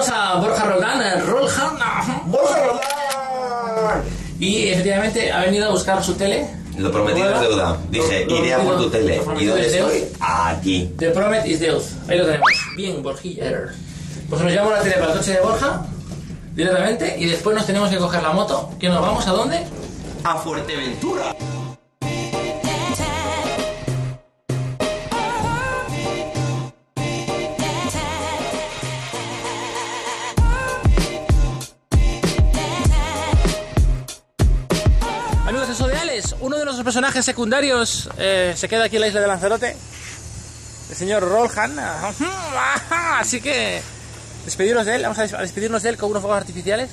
tenemos a Borja Roldán, ¡Borja Roldán! Y efectivamente ha venido a buscar su tele. Lo prometido es deuda. Dije, iré a por tu tele. ¿Y dónde estoy? Aquí. The Promise is Death. Ahí lo tenemos. Bien, Borjilla. Pues nos llevamos la tele para el coche de Borja directamente y después nos tenemos que coger la moto. ¿Que nos vamos a dónde? A Fuerteventura. Amigos exodiales, uno de nuestros personajes secundarios se queda aquí en la isla de Lanzarote, el señor Roldán. Así que despedirnos de él, vamos a despedirnos de él con unos fuegos artificiales.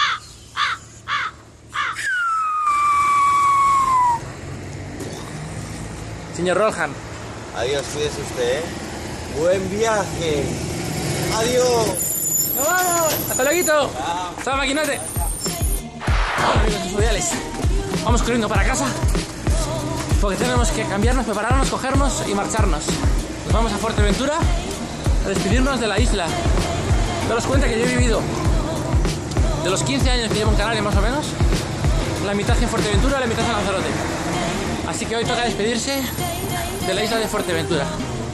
Señor Roldán. Adiós, cuídese usted, ¿eh? Buen viaje. Adiós. ¡Nos vamos! ¡Hasta luego! ¡Hasta maquinote! Amigos exodiales, vamos corriendo para casa porque tenemos que cambiarnos, prepararnos, cogernos y marcharnos. Nos vamos a Fuerteventura a despedirnos de la isla. Daros cuenta que yo he vivido de los 15 años que llevo en Canarias más o menos, la mitad en Fuerteventura, la mitad en Lanzarote. Así que hoy toca despedirse de la isla de Fuerteventura.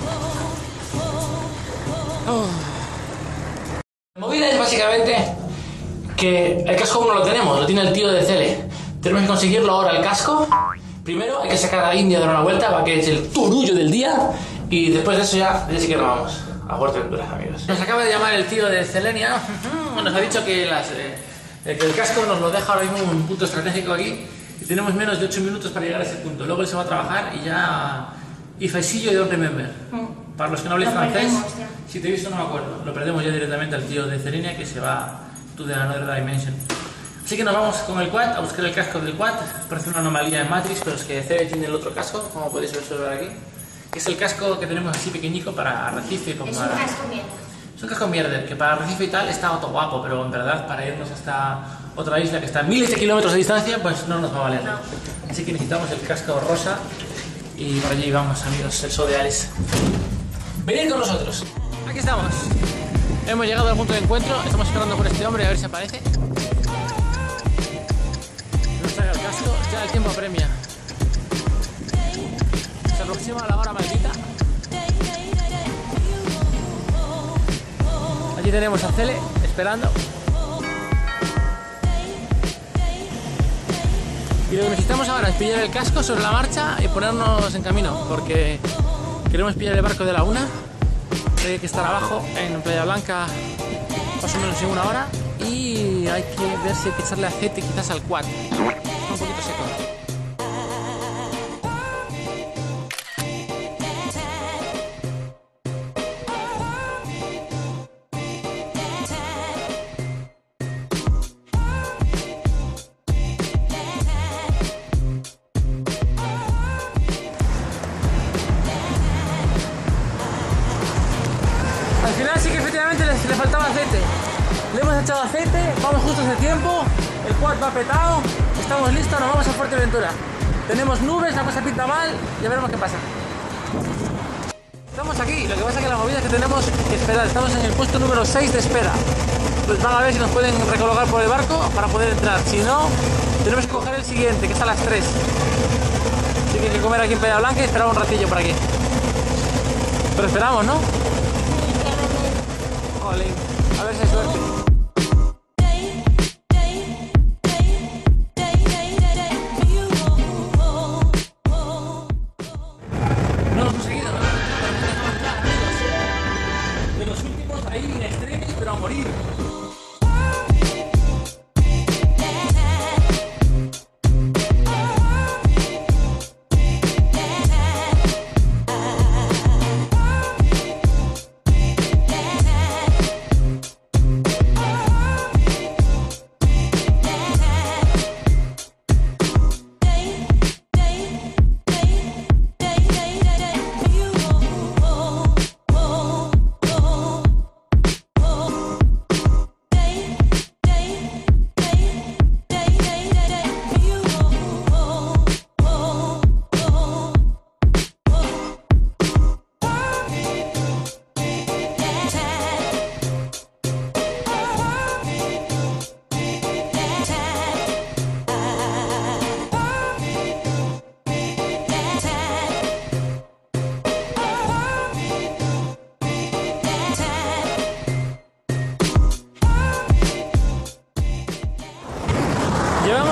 La movida es básicamente que el casco aún no lo tenemos, lo tiene el tío de Cele. Tenemos que conseguirlo ahora, el casco. Primero hay que sacar a la India, dar una vuelta para que es el turullo del día. Y después de eso ya sí que nos vamos a Fuerteventura, amigos. Nos acaba de llamar el tío de Celenia. Nos ha dicho que el casco nos lo deja ahora mismo en un punto estratégico aquí. Y tenemos menos de 8 minutos para llegar a ese punto. Luego él se va a trabajar y ya... If I see you, I don't remember. Para los que no habléis francés, si te he visto no me acuerdo. Lo perdemos ya directamente al tío de Celenia que se va to the another dimension. Así que nos vamos con el quad a buscar el casco del quad. Parece una anomalía en Matrix, pero es que Cele tiene el otro casco, como podéis observar aquí. Que es el casco que tenemos así pequeñico para Arrecife. Como es para... un casco mierda. Es un casco mierda, que para Arrecife y tal está todo guapo, pero en verdad para irnos hasta otra isla que está a miles de kilómetros de distancia, pues no nos va a valer. No. Así que necesitamos el casco rosa y por allí vamos, amigos exodiales. Venid con nosotros. Aquí estamos. Hemos llegado al punto de encuentro, estamos esperando por este hombre a ver si aparece. Nos traiga el casco, ya el tiempo apremia. Se aproxima la hora maldita. Allí tenemos a Cele esperando. Y lo que necesitamos ahora es pillar el casco sobre la marcha y ponernos en camino, porque queremos pillar el barco de la una, que estar abajo en Playa Blanca más o menos en 1 hora, y hay que ver si hay que echarle aceite quizás al quad. Está un poquito seco. Al final sí que efectivamente le faltaba aceite. Le hemos echado aceite, vamos justos de tiempo, el quad va petado, estamos listos, nos vamos a Fuerteventura. Tenemos nubes, la cosa pinta mal, ya veremos qué pasa. Estamos aquí, lo que pasa es que la movida es que tenemos que esperar, estamos en el puesto número 6 de espera. Pues van a ver si nos pueden recolocar por el barco para poder entrar, si no, tenemos que coger el siguiente, que es a las 3. Así que hay que comer aquí en Playa Blanca y esperar un ratillo por aquí. Pero esperamos, ¿no? Jolín, a ver si hay suerte. No lo hemos conseguido, ¿no? De los últimos ahí en extremis, pero a morir.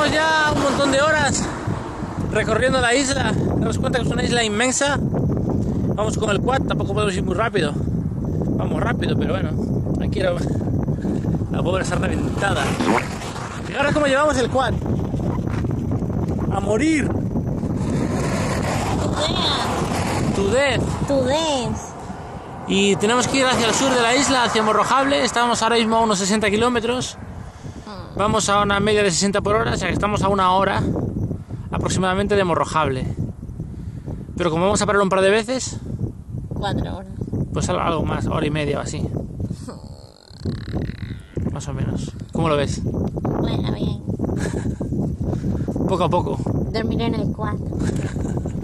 Llevamos ya un montón de horas recorriendo la isla. Damos cuenta que es una isla inmensa. Vamos con el quad, tampoco podemos ir muy rápido. Vamos rápido, pero bueno, aquí la pobre está reventada. Fijaros cómo llevamos el quad. A morir. To death. Tu ves. Y tenemos que ir hacia el sur de la isla, hacia Morrojable. Estamos ahora mismo a unos 60 kilómetros. Vamos a una media de 60 por hora, o sea que estamos a una hora aproximadamente de Morrojable. Pero como vamos a parar un par de veces, 4 horas. pues algo más, hora y media o así. Más o menos. ¿Cómo lo ves? Bueno, bien. Poco a poco. Dormiré en el cuarto.